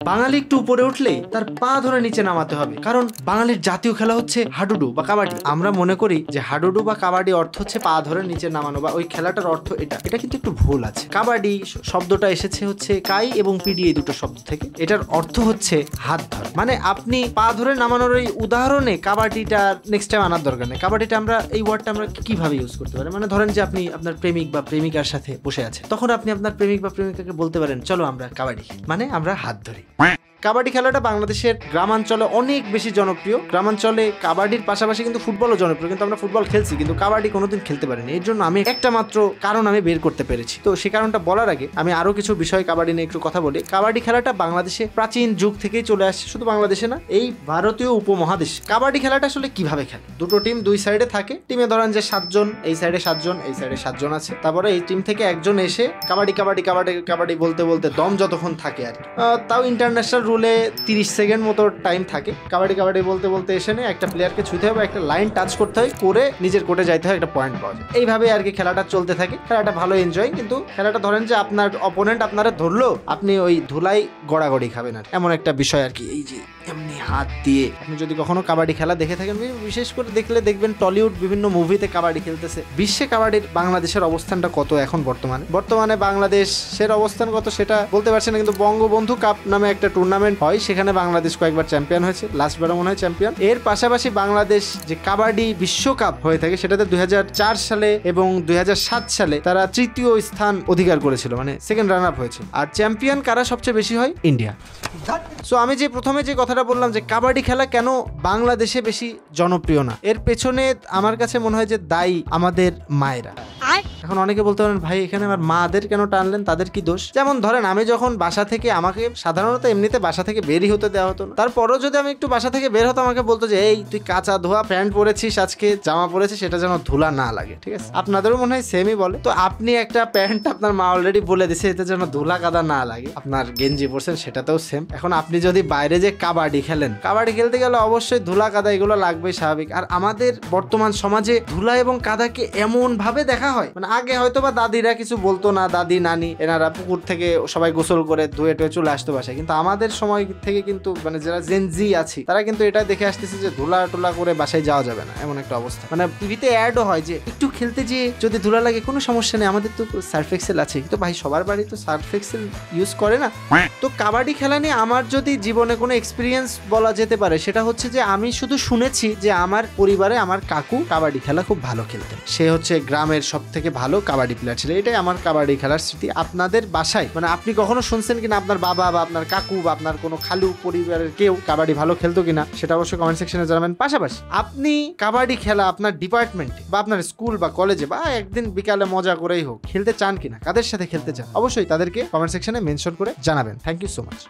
বাঙালি একটু উপরে উঠলেই তার পা ধরে নিচে নামাতে হবে, কারণ বাঙালির জাতীয় খেলা হচ্ছে হাডুডু বা কাবাডি। আমরা মনে করি যে হাডুডু বা কাবাডি অর্থ হচ্ছে পা ধরে নিচে নামানো, বা ওই খেলাটার অর্থ এটা কিন্তু একটু ভুল আছে। কাবাডি শব্দটা এসেছে হচ্ছে কাই এবং পিডি এই দুটো শব্দ থেকে। এটার অর্থ হচ্ছে হাত ধরে, মানে আপনি পা ধরে নামানোর এই উদাহরণে কাবাডিটা নেক্সট টাইম আনার দরকার নেই। কাবাডিটা আমরা এই ওয়ার্ডটা আমরা কিভাবে ইউজ করতে পারি, মানে ধরেন যে আপনি আপনার প্রেমিক বা প্রেমিকার সাথে বসে আছেন, তখন আপনি আপনার প্রেমিক বা প্রেমিকাকে বলতে পারেন চলো আমরা কাবাডি, মানে আমরা হাত ধরি। কাবাডি খেলাটা বাংলাদেশের গ্রামাঞ্চলে অনেক বেশি জনপ্রিয়। গ্রামাঞ্চলে কাবাডির পাশাপাশি কিন্তু ফুটবলও জনপ্রিয়, কিন্তু আমরা ফুটবল খেলছি কিন্তু কাবাডি কোনোদিন খেলতে পারিনি। এর জন্য আমি একটা মাত্র কারণ আমি বের করতে পেরেছি। তো সেই কারণটা বলার আগে আমি আরো কিছু বিষয় কাবাডি নিয়ে একটু কথা বলি। কাবাডি খেলাটা বাংলাদেশে প্রাচীন যুগ থেকেই চলে আসছে, শুধু বাংলাদেশে না, এই ভারতীয় উপমহাদেশ। কাবাডি খেলাটা আসলে কিভাবে খেলে, দুটো টিম দুই সাইডে থাকে। টিমে ধরেন যে 7 জন, এই সাইডে 7 জন, এই সাইডে 7 জন আছে। তারপরে এই টিম থেকে একজন এসে কাবাডি কাবাডি কাবাডি কাবাডি বলতে বলতে দম যতক্ষণ থাকে আর কি, তাও ইন্টারন্যাশনাল রুলে 30 সেকেন্ড মতো টাইম থাকে। কাবাডি কাবাডি বলতে বলতে এসে নেই একটা প্লেয়ারকে ছুঁতে হবে, একটা লাইন টাচ করতে হয়, করে নিজের কোর্টে যাইতে হয়, একটা পয়েন্ট পাওয়া যায়। এইভাবে আর কি খেলাটা চলতে থাকে। খেলাটা ভালো এনজয়, কিন্তু খেলাটা ধরেন যে আপনার অপোনেন্ট আপনারা ধরলো, আপনি ওই ধুলাই গড়াগড়ি খাবেন আর এমন একটা বিষয় আর কি। এই যে এমনি হাত দিয়ে আপনি যদি কখনো কাবাডি খেলা দেখে থাকেন, বিশেষ করে দেখলে দেখবেন টলিউড বিভিন্ন মুভিতে কাবাডি খেলতেছে। বিশ্বে কাবাডির বাংলাদেশের অবস্থানটা কত এখন বর্তমানে বাংলাদেশের অবস্থান কত সেটা বলতে পারছি না, কিন্তু বঙ্গবন্ধু কাপ নামে একটা টুর্নামেন্ট হয়, সেখানে বাংলাদেশ কয়েকবার চ্যাম্পিয়ন হয়েছে, লাস্টবার মনে হয় চ্যাম্পিয়ন। এর পাশাপাশি বাংলাদেশ যে কাবাডি বিশ্বকাপ হয়ে থাকে সেটাতে 2004 সালে এবং 2007 সালে তারা তৃতীয় স্থান অধিকার করেছিল, মানে সেকেন্ড রানার আপ হয়েছে। আর চ্যাম্পিয়ন কারা সবচেয়ে বেশি হয়? ইন্ডিয়া। সো আমি যে প্রথমে যে কথাটা বললাম যে কাবাডি খেলা কেন বাংলাদেশে বেশি জনপ্রিয় না, এর পেছনে আমার কাছে মনে হয় যে দায়ী আমাদের মায়েরা। এখন অনেকে বলতে পারেন ভাই এখানে আমার মাদের কেন টানলেন, তাদের কি দোষ? যেমন ধরেন আমি যখন বাসা থেকে, আমাকে সাধারণত এমনিতে বাসা থেকে বেরই হতে দেওয়া হতো না, তারপরও যদি আমি একটু বাসা থেকে বের হতো আমাকে বলতো যে এই তুই কাঁচা ধোয়া প্যান্ট পরেছিস, আজকে জামা পরেছিস, সেটা যেন ধুলা না লাগে, ঠিক আছে? আপনাদেরও মনে হয় সেমই বলে। তো আপনি একটা প্যান্ট আপনার মা অলরেডি বলে দিছে এতে যেন ধুলা কাদা না লাগে, আপনার গেঞ্জি পরছেন সেটাতেও সেম। এখন আপনি যদি বাইরে যে কাবাডি খেলেন, কাবাডি খেলতে গেলে অবশ্যই ধুলা কাদা এগুলো লাগবে, স্বাভাবিক। আর আমাদের বর্তমান সমাজে ধুলা এবং কাদাকে এমন ভাবে দেখা হয়, মানে আগে হয়তো বা দাদিরা কিছু বলতো না, দাদি নানি এনারা পুকুর থেকে সবাই গোসল করে ধুয়ে টুয়ে চলে আসতো বাসায়, কিন্তু আমাদের সময় থেকে কিন্তু মানে যারা জেনজি আছে তারা কিন্তু এটা দেখে আসতেছে যে ধুলা টুলা করে বাসায় যাওয়া যাবে না, এমন একটা অবস্থা। মানে টিভিতে অ্যাডও হয় যে একটু খেলতে যে যদি ধুলা লাগে কোনো সমস্যা নেই, আমাদের তো সার্ফ এক্সেল আছে। কিন্তু ভাই সবার বাড়ি তো সার্ফ এক্সেল ইউজ করে না। তো কাবাডি খেলা নিয়ে আমার যদি জীবনে কোনো এক্সপিরিয়েন্স বলা যেতে পারে সেটা হচ্ছে যে আমি শুধু শুনেছি যে আমার পরিবারে আমার কাকু কাবাডি খেলা খুব ভালো খেলতেন, সে হচ্ছে গ্রামের সব থেকে ভালো কাবাডি প্লেয়ার ছিল। এটাই আমার কাবাডি খেলার স্মৃতি। আপনাদের বাসায় মানে আপনি কখনো শুনছেন কিনা আপনার বাবা বা আপনার কাকু বা আপনার কোনো খালু পরিবারের কেউ কাবাডি ভালো খেলতো কিনা, সেটা অবশ্যই কমেন্ট সেকশনে জানাবেন। পাশাপাশি আপনি কাবাডি খেলা আপনার ডিপার্টমেন্টে বা আপনার স্কুল বা কলেজে বা একদিন বিকালে মজা করেই হোক খেলতে চান কিনা, কাদের সাথে খেলতে চান, অবশ্যই তাদেরকে কমেন্ট সেকশনে মেনশন করে জানাবেন। Thank you so much.